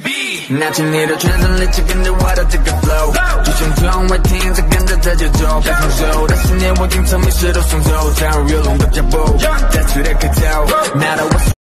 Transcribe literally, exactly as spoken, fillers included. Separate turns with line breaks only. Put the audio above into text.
拿起你的全身力气，跟着我的这个 flow， 就像窗外听着跟着这节奏，该放手的思念我经常迷失都送走，加入跃动的脚步，再次的开头，拿到我。